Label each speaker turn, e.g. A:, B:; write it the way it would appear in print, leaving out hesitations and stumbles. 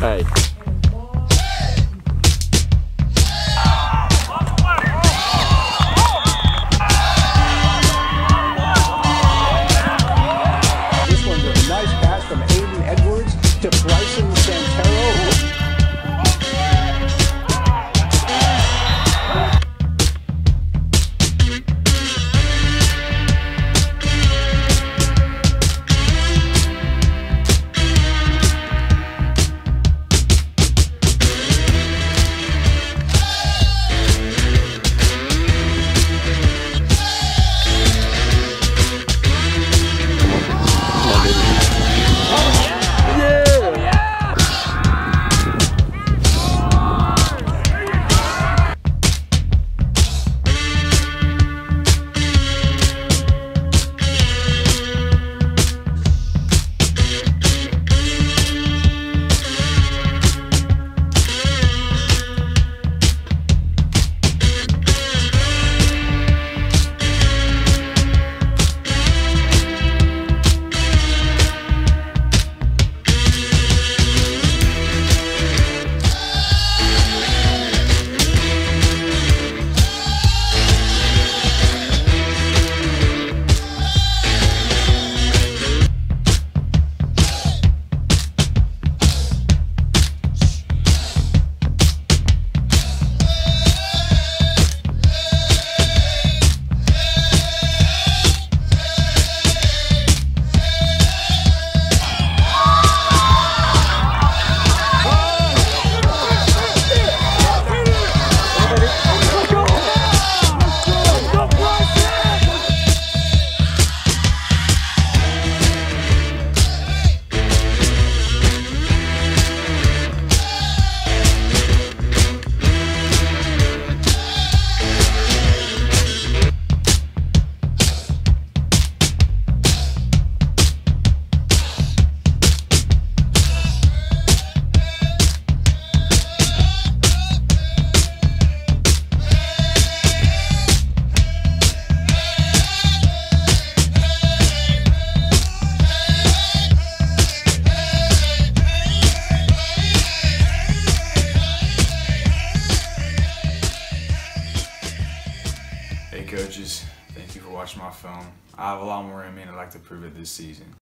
A: Hey.
B: This one's a nice pass from Aiden Edwards to Bryson Santero.
C: Hey coaches, thank you for watching my film. I have a lot more in me and I'd like to prove it this season.